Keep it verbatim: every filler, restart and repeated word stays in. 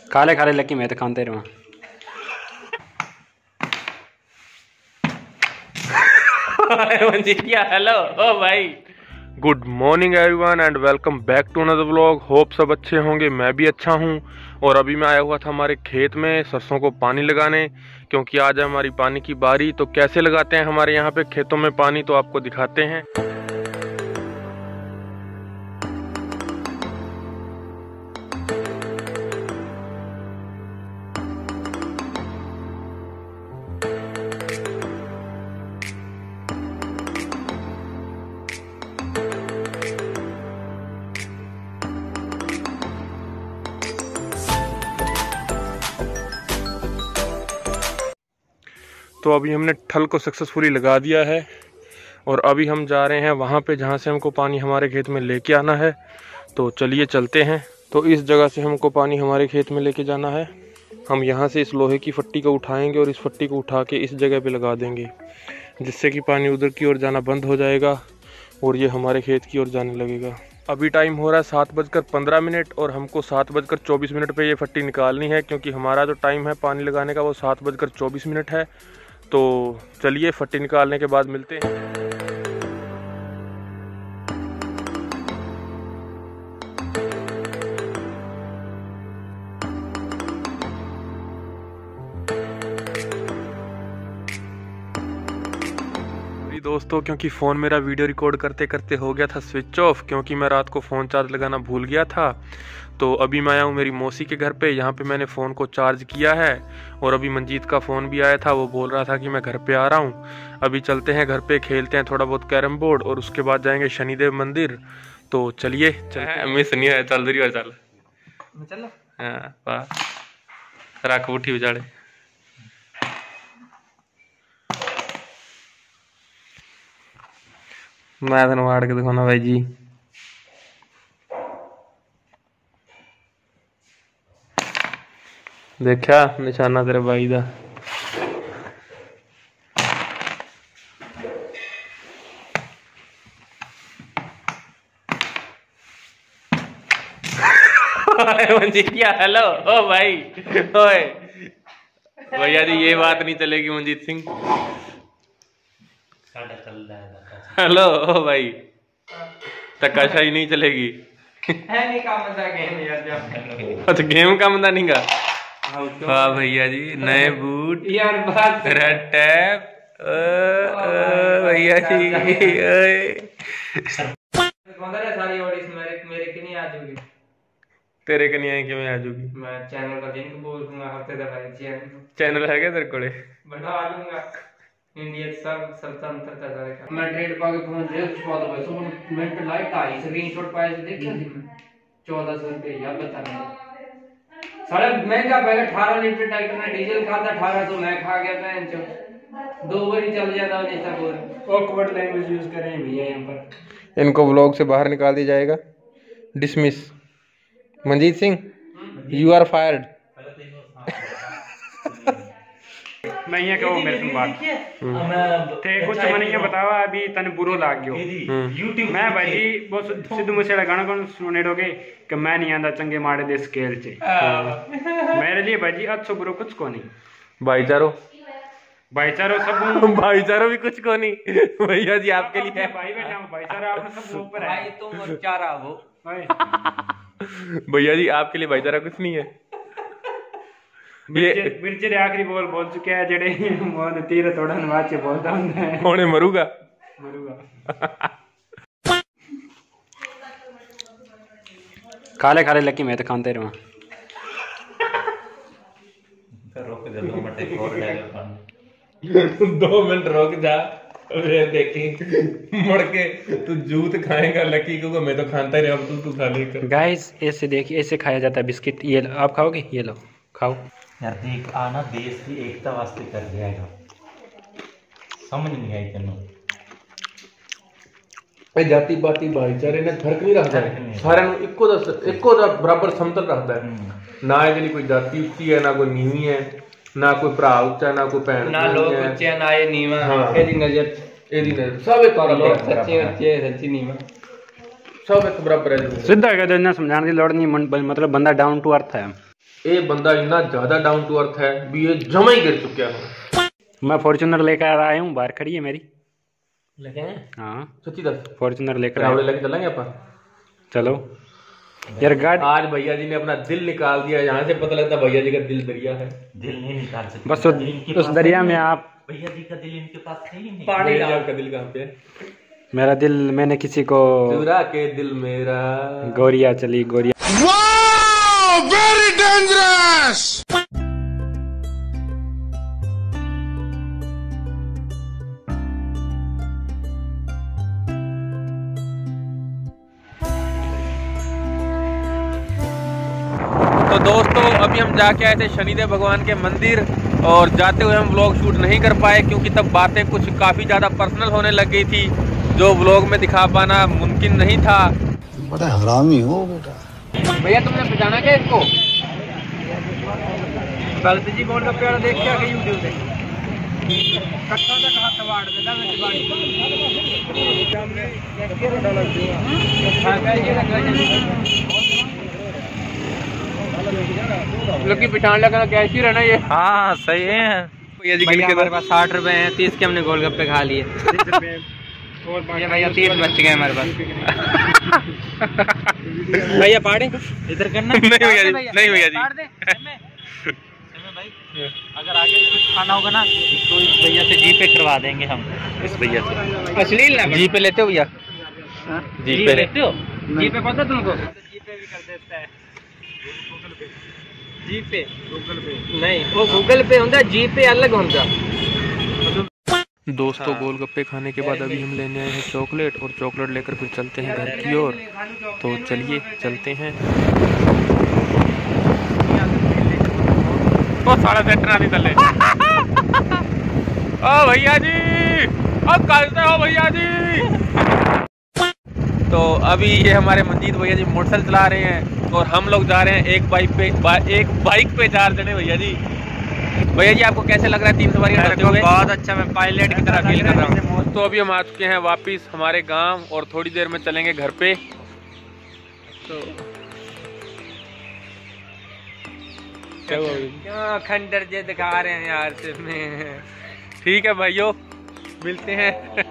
काले खाले लकी मैं तो खाते रहा। हेलो ओ भाई, good morning everyone and welcome back to another vlog. Hope सब अच्छे होंगे, मैं भी अच्छा हूं। और अभी मैं आया हुआ था हमारे खेत में सरसों को पानी लगाने, क्योंकि आज है हमारी पानी की बारी। तो कैसे लगाते हैं हमारे यहाँ पे खेतों में पानी, तो आपको दिखाते हैं। तो अभी हमने ठल को सक्सेसफुली लगा दिया है और अभी हम जा रहे हैं वहाँ पे जहाँ से हमको पानी हमारे खेत में लेके आना है। तो चलिए चलते हैं। तो इस जगह से हमको पानी हमारे खेत में लेके जाना है। हम यहाँ से इस लोहे की फट्टी को उठाएंगे और इस फट्टी को उठा के इस जगह पे लगा देंगे, जिससे कि पानी उधर की ओर जाना बंद हो जाएगा और ये हमारे खेत की ओर जाने लगेगा। अभी टाइम हो रहा है सात बजकर पंद्रह मिनट और हमको सात बजकर चौबीस मिनट पे ये फट्टी निकालनी है, क्योंकि हमारा जो टाइम है पानी लगाने का वो सात बजकर चौबीस मिनट है। तो चलिए फट्टी निकालने के बाद मिलते हैं। दोस्तों, क्योंकि फ़ोन मेरा वीडियो रिकॉर्ड करते करते हो गया था स्विच ऑफ, क्योंकि मैं रात को फ़ोन चार्ज लगाना भूल गया था। तो अभी मैं आया हूँ मेरी मौसी के घर पे। यहाँ पे मैंने फ़ोन को चार्ज किया है और अभी मंजीत का फ़ोन भी आया था, वो बोल रहा था कि मैं घर पे आ रहा हूँ। अभी चलते हैं घर पे, खेलते हैं थोड़ा बहुत कैरम बोर्ड और उसके बाद जाएंगे शनिदेव मंदिर। तो चलिए मिस नहीं है, चल रही है, चल चल हाँ रख उठी उजाड़े। मैं तेन वाड़ के दिखाना भाई जी। देखा निशाना तेरे भाई दा। मंजीत क्या हेलो ओ भाई ओए भैया जी, ये बात नहीं चलेगी मंजीत सिंह। हेलो ओ भाई, धक्काशाही नहीं चलेगी। है नहीं काम दा गेम यार। अच्छा गेम का मजा नहीं गा। वाह भैया जी, नए बूट यार, बात रेड टैप भैया जी। सारी ऑडियंस मेरे मेरे की नहीं आ जाएगी, तेरे के नहीं आए कि मैं आ जाऊंगी। मैं चैनल का लिंक बोल दूंगा हफ्ते तक है। चैनल चैनल है क्या तेरे कोले? बना लूंगा। इंडिया सब सब अंतर कर रहा है। मैं ट्रेड पा के फोन दे छुपा दो भाई। सो मिनट लाइट आई स्क्रीनशॉट पाए से देखिए चौदह सौ रुपये या बता सारा महंगा पैगा। अठारह लीटर ट्रैक्टर ने डीजल खाता, अठारह सौ मैं खा गया था। दो बारी चल जाता है जैसा बोल। ऑकवर्ड लैंग्वेज यूज करें भैया यहाँ पर। इनको व्लॉग से बाहर निकाल दिया जाएगा। Dismiss. Manjeet Singh you are fired. मैं ये कहूँ मेरे तुम बात ते कुछ मैंने ये बतावा अभी तने बुरो लाग गयो। मैं भाई जी वो सिद्धू मूसेवाला गाना कौन सुने दोगे कि मैं नहीं आंदा चंगे माड़े दे स्केल चे। मेरे लिए भाई जी अच्छो बुरो कुछ को नहीं। भाईचारो भाईचारो सब भाईचारो भी कुछ को नहीं भैया जी आपके लिए। भाई बेटा भाईचारा आपने सब ऊपर है भाई, तुम चारा हो भैया जी आपके लिए भाईचारा कुछ नहीं है। मिर्चे आखिरी बोल बोल चुके हैं जेड़े मोहन तीर थोड़ा नवाचे बोलता हूं होने मरूगा मरूगा। काले खाले लकी मैं तो खाते रहा। रोक दे दो मिनट एक और डायलॉग। दो मिनट रोक जा, देखी मुड़ के तू जूत खाएगा लकी को। मैं तो खाता ही रहा, तू तू खा ले। गाइस ऐसे देखिए, ऐसे खाया जाता है बिस्किट। ये आप खाओगे? ये लो खाओ यार। देख आना देश की एकता वास्ते कर दिया, समझ नहीं आई तेन। जाति पाति भाईचारे ने फर्क नहीं रखता है, सारे इको दा इको दा बराबर समतल रखता है। ना ये कोई जाति ऊंची है, ना कोई नीवी है, ना कोई भरा ऊंचा, ना कोई भैन, ना लोग ऊंचे ना ये नीवा। एदी नजर एदी नजर सब एक लोग सच्चे ऊंचे सच्ची नीवा सब एक बराबर है। सीधा कह देना, समझाने की लोड़ नहीं, मतलब बंदा डाउन टू अर्थ है। ये बंदा इतना ज्यादा डाउन टू अर्थ है भी ये जमा ही गिर चुका है। मैं फॉर्च्यूनर लेकर आया हूँ, बाहर खड़ी है मेरी। लेके आए? हाँ सच्ची दस फॉर्च्यूनर लेकर आया। लेके चलेंगे अपन। चलो यार गाड़ी। आज भैया जी ने अपना दिल निकाल दिया। यहाँ से पता लगता भैया जी का दिल दरिया है। दिल नहीं निकाल सकते बस उस दरिया में आप। भैया जी का दिल इनके पास है ही नहीं। पानी का दिल कहाँ पे? मेरा दिल मैंने किसी को चुरा के दिल मेरा। गोरिया चली गोरिया। Very dangerous. तो दोस्तों अभी हम जाके आए थे शनिदेव भगवान के मंदिर और जाते हुए हम व्लॉग शूट नहीं कर पाए क्योंकि तब बातें कुछ काफ़ी ज़्यादा पर्सनल होने लग गई थी जो व्लॉग में दिखा पाना मुमकिन नहीं था। बड़ा हरामी हो बेटा। भैया तुमने पहचाना क्या इसको? गलत जी बोल का देख के आगे यूट्यूब से लोग की पिछाड़ लगा कैश ही रहना ये। हाँ सही है भैया जी के हमारे पास साठ रुपए हैं, तीस के हमने गोलगप्पे खा लिए। ये भैया तीस बच गए हमारे पास। भैया पाड़े इधर करना नहीं भैया जी, नहीं भैया जी। अगर आगे कुछ खाना होगा ना तो इस भैया से जी पे करवा देंगे हम। इस भैया से अश्लील ना जी पे लेते हो भैया? जी पे लेते हो? जी पे पता तुमको? जी पे भी कर देता है। जी पे गूगल पे नहीं, वो गूगल पे होता, जी पे अलग होता। दोस्तों गोलगप्पे खाने के बाद अभी हम लेने आए हैं चॉकलेट और चॉकलेट लेकर फिर चलते हैं घर की ओर। तो चलिए चलते हैं। वो साढ़े सेंटर आने चले। ओ भैया जी अब कैसे हो भैया जी? तो अभी ये हमारे मंजीत भैया जी मोटरसाइकिल चला रहे हैं और हम लोग जा रहे हैं एक बाइक पे बा, एक बाइक पे चार जने। भैया जी भैया जी आपको कैसे लग रहा है तीन सवारी करते हुए? बहुत अच्छा, मैं पायलट की तरह फील कर रहा हूँ। तो अभी हम आ चुके हैं वापिस हमारे गांव और थोड़ी देर में चलेंगे घर पे। तो क्या खंडर जे दिखा रहे हैं यार सिर्फ में। ठीक है भाइयों मिलते हैं।